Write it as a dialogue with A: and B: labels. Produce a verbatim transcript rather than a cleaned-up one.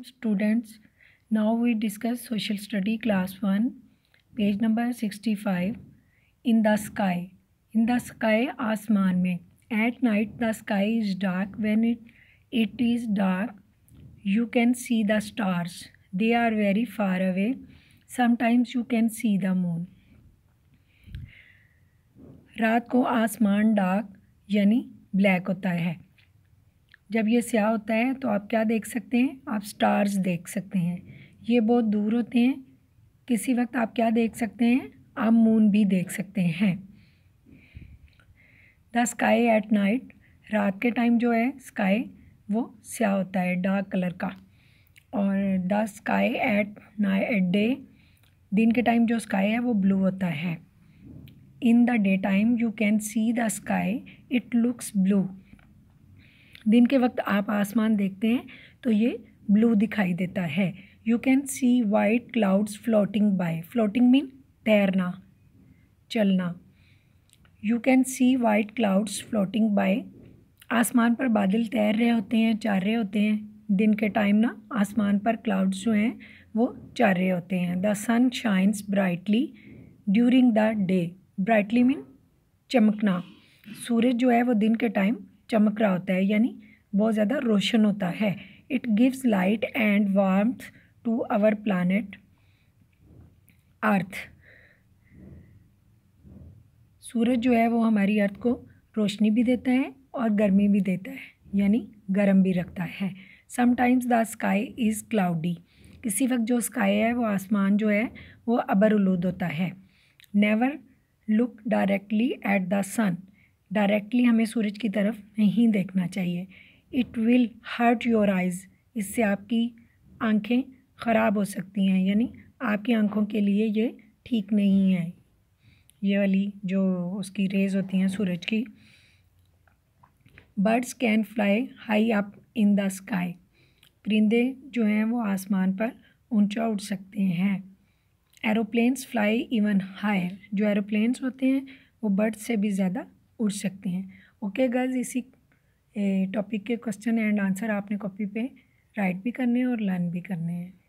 A: Students, now we discuss social study class one, page number sixty-five. In the sky. In the sky, आसमान में. At night the sky is dark. When it, it is dark, you can see the stars. They are very far away. Sometimes you can see the moon. रात को आसमान dark यानी black होता है. जब ये स्याह होता है तो आप क्या देख सकते हैं? आप स्टार्स देख सकते हैं. ये बहुत दूर होते हैं. किसी वक्त आप क्या देख सकते हैं? आप मून भी देख सकते हैं. द स्काई एट नाइट, रात के टाइम जो है स्काई वो स्याह होता है, डार्क कलर का. और the sky at night day, दिन के टाइम जो स्काई है वो ब्लू होता है. In the day time you can see the sky, it looks blue. दिन के वक्त आप आसमान देखते हैं तो ये ब्लू दिखाई देता है. You can see white clouds floating by. Floating mean तैरना, चलना. You can see white clouds floating by. आसमान पर बादल तैर रहे होते हैं, चार रहे होते हैं. दिन के टाइम ना आसमान पर क्लाउड्स जो हैं वो चार रहे होते हैं. The sun shines brightly during the day. Brightly mean चमकना. सूरज जो है वो दिन के टाइम चमक रहा होता है, यानी बहुत ज़्यादा रोशन होता है. It gives light and warmth to our planet earth. सूरज जो है वो हमारी अर्थ को रोशनी भी देता है और गर्मी भी देता है, यानी गर्म भी रखता है. Sometimes the sky is cloudy. किसी वक्त जो स्काई है वो आसमान जो है वो अबरआलूद होता है. Never look directly at the sun. Directly हमें सूरज की तरफ नहीं देखना चाहिए. It will hurt your eyes. इससे आपकी आंखें ख़राब हो सकती हैं, यानी आपकी आंखों के लिए ये ठीक नहीं है, ये वाली जो उसकी रेज़ होती हैं सूरज की. Birds can fly high up in the sky. परिंदे जो हैं वो आसमान पर ऊंचा उड़ सकते हैं. Aeroplanes fly even higher. जो एरोप्लेन्स होते हैं वो बर्ड्स से भी ज़्यादा उड़ सकते हैं. ओके गर्ल्स, इसी टॉपिक के क्वेश्चन एंड आंसर आपने कॉपी पे राइट भी करने हैं और लर्न भी करने हैं.